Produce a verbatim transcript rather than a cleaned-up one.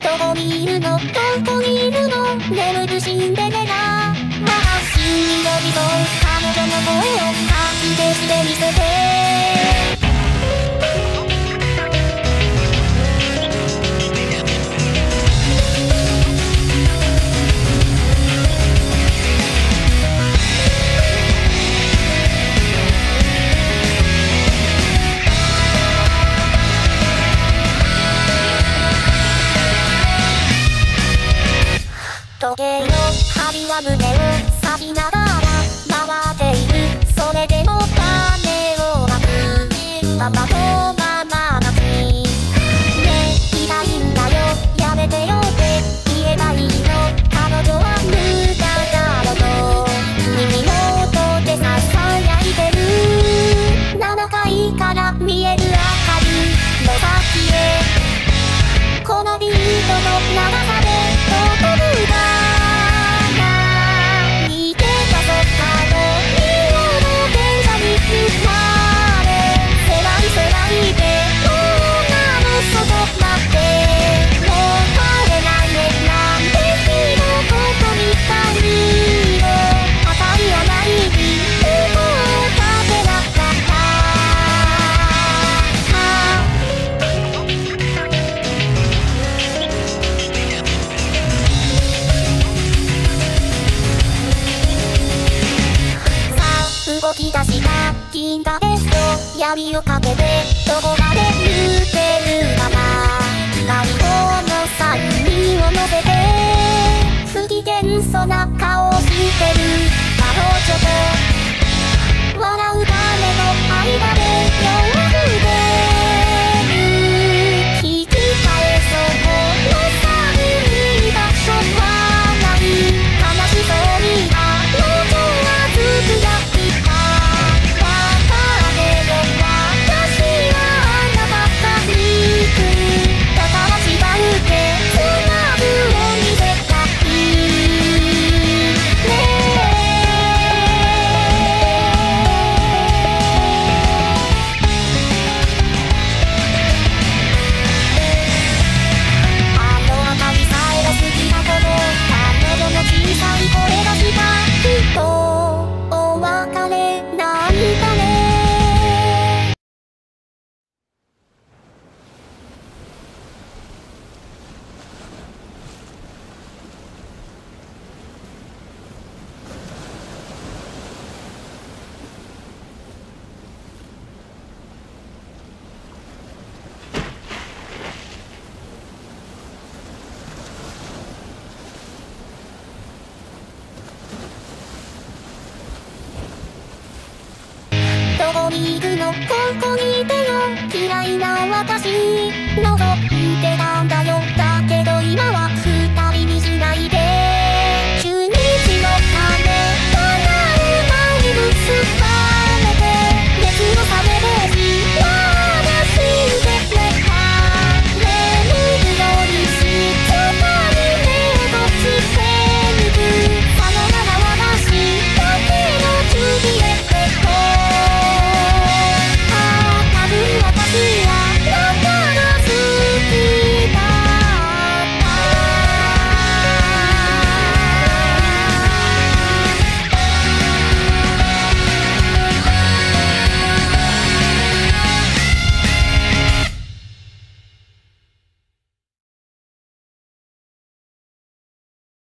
こにいるのどこにいるの眠るシンデレラ。私に寄り添う彼女の声を吐き出してみせて。時計の針は胸を刺しながら回っている。それでも種をまくパパとママたち。ねえ痛いんだよやめてよって言えばいいの。彼女は無駄だろと耳元でささやいてる。ななかいから見える明かりの先へこのビートの長さでどこぶだ動き出した銀河ベスト闇をかけてどこまで言ってるかな。光のさんにんを乗せて不機嫌そうな顔をしてる彼女と笑う彼の間で夜が降ってる。引き返そうの寒い場所はない悲しそうに彼女はずっとやってどこにいるのここにいてよ嫌いな私の